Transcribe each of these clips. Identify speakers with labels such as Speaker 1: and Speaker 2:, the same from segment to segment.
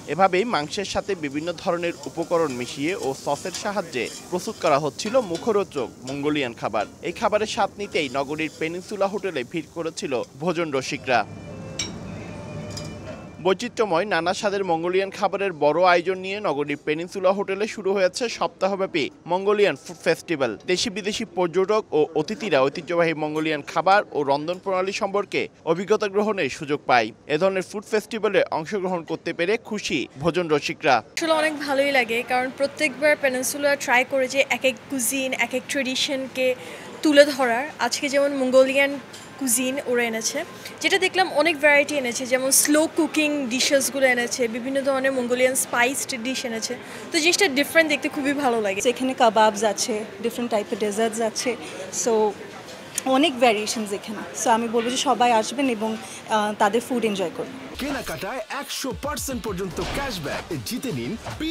Speaker 1: এভাবেই মাংসের সাথে বিভিন্ন ধরনের উপকরণ মিশিয়ে ও সসের সাহায্যে প্রস্তুত করা হচ্ছিল মুখরোচক মঙ্গোলিয়ান খাবার। এই খাবারের স্বাদ নিতেই নগরীর পেনিনসুলা হোটেলে ভিড় করেছিল ভোজন রসিকরা। বৈচিত্র্যময় নানা স্বাদের মঙ্গোলিয়ান খাবারের বড় আয়োজন নিয়ে নগরীর পেনিনসুলা হোটেলে শুরু হয়েছে সপ্তাহব্যাপী মঙ্গোলিয়ান ফুড ফেস্টিভ্যাল। দেশি বিদেশি পর্যটক ও অতিথিরা ঐতিহ্যবাহী মঙ্গোলিয়ান খাবার ও রন্ধন প্রণালী সম্পর্কে অভিজ্ঞতা গ্রহণের সুযোগ পায়। এ ধরনের ফুড ফেস্টিভ্যালে অংশগ্রহণ করতে পেরে খুশি ভোজন রসিকরা।
Speaker 2: আসলে অনেক ভালোই লাগে, কারণ প্রত্যেকবার পেনিনসুলা ট্রাই করে যে এক এক কুজিন এক এক ট্রেডিশনকে তুলে ধরার। আজকে যেমন মঙ্গোলিয়ান কুজিন ওরা এনেছে, যেটা দেখলাম অনেক ভ্যারাইটি এনেছে, যেমন স্লো কুকিং ডিশেসগুলো এনেছে, বিভিন্ন ধরনের মঙ্গোলিয়ান স্পাইসড ডিশ এনেছে। তো জিনিসটা ডিফারেন্ট, দেখতে খুবই ভালো লাগে।
Speaker 3: এখানে কাবাবস আছে, ডিফারেন্ট টাইপের ডেজার্টস আছে, সো অনেক ভ্যারিয়েশনস এখানে। সো আমি বলবো যে সবাই আসবেন এবং তাদের ফুড এনজয় করবেন।
Speaker 4: কেনাকাটায় 100% পর্যন্ত ক্যাশব্যাক জিতে নিন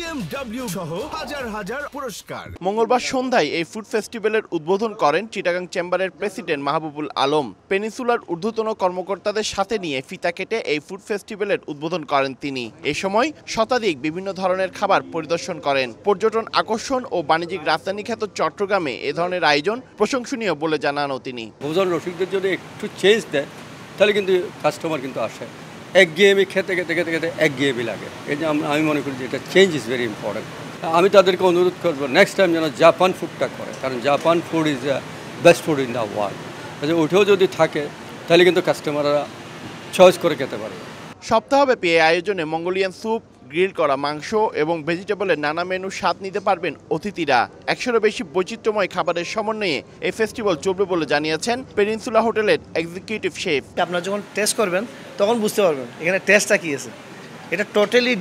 Speaker 4: BMW সহ হাজার হাজার পুরস্কার।
Speaker 1: মঙ্গলবার সন্ধ্যায় এই ফুড ফেস্টিভ্যালের উদ্বোধন করেন চিটাগাং চেম্বারের প্রেসিডেন্ট মাহবুবুল আলম। পেনিনসুলার ঊর্ধ্বতন কর্মকর্তাদের সাথে নিয়ে ফিতা কেটে এই ফুড ফেস্টিভ্যালের উদ্বোধন করেন তিনি। এ সময় শতাধিক বিভিন্ন ধরনের খাবার পরিদর্শন করেন। পর্যটন আকর্ষণ ও বাণিজ্যিক রাজধানী খ্যাত চট্টগ্রামে এ ধরনের আয়োজন প্রশংসনীয় বলে জানানো তিনি।
Speaker 5: ভোজন রসিকদের যদি একটু চেঞ্জ দেয় তাহলে কিন্তু কাস্টমার কিন্তু আসে। একঘেয়েমি খেতে খেতে খেতে খেতে একঘেয়েমি লাগে। এই যে আমি মনে করি যে এটা চেঞ্জ ইজ ভেরি ইম্পর্টেন্ট। আমি তাদেরকে অনুরোধ করবো নেক্সট টাইম যেন জাপান ফুডটা করে, কারণ Japan food is best food in the world. ওইটাও যদি থাকে তাহলে কিন্তু কাস্টমাররা চয়েস করে খেতে পারবে।
Speaker 1: সপ্তাহব্যাপী এই আয়োজনে মঙ্গোলিয়ান স্যুপ, গ্রিল করা মাংস এবং ভেজিটেবলের নানা মেনু স্বাদ নিতে পারবেন অতিথিরা। 100-এরও বেশি বৈচিত্র্যময় খাবারের সমন্বয়ে এই ফেস্টিভ্যাল চলবে বলে জানিয়েছেন পেনিনসুলা হোটেলের এক্সিকিউটিভ শেফ।
Speaker 6: আপনারা যখন টেস্ট করবেন তখন বুঝতে পারবেন এখানে টেস্টটা কী আছে। এটা টোটালি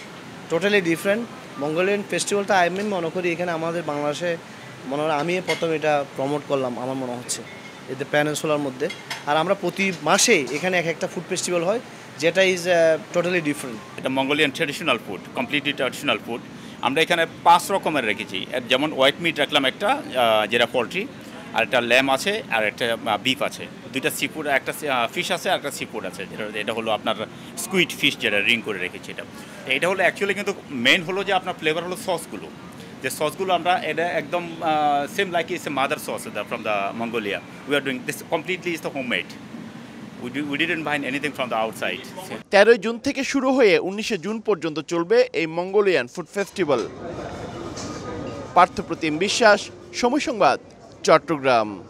Speaker 6: ডিফারেন্ট। মঙ্গোলিয়ান ফেস্টিভ্যালটা আমি মনে করি এখানে আমাদের বাংলাদেশে মনে হয় আমি প্রথম এটা প্রমোট করলাম আমার মনে হচ্ছে এতে পেনিনসুলার মধ্যে। আর আমরা প্রতি মাসে এখানে একটা ফুড ফেস্টিভ্যাল হয়, যেটা ইজ টোটালি ডিফারেন্ট।
Speaker 7: এটা Mongolian traditional food, completely traditional food. আমরা এখানে 5 রকমের রেখেছি, যেমন হোয়াইট মিট রাখলাম একটা, যেটা পোলট্রি, আর একটা ল্যাম আছে, আর একটা বিফ আছে, 2টা সি ফুড, একটা ফিশ আছে আর একটা সি ফুড আছে, এটা হলো আপনার স্কুইড ফিশ, যেটা রিং করে রেখেছি। এটা হলো অ্যাকচুয়ালি কিন্তু মেন হলো যে আপনার ফ্লেভার হলো সসগুলো, যে সসগুলো আমরা এটা একদম same like is a mother sauce from the Mongolia. We are doing this completely is the homemade. We didn't buy anything from the outside.
Speaker 1: 13 জুন থেকে শুরু হয়ে 19 জুন পর্যন্ত চলবে এই মঙ্গোলিয়ান ফুড ফেস্টিভ্যাল। পার্থপ্রতিম বিশ্বাস, সময় সংবাদ, চট্টগ্রাম।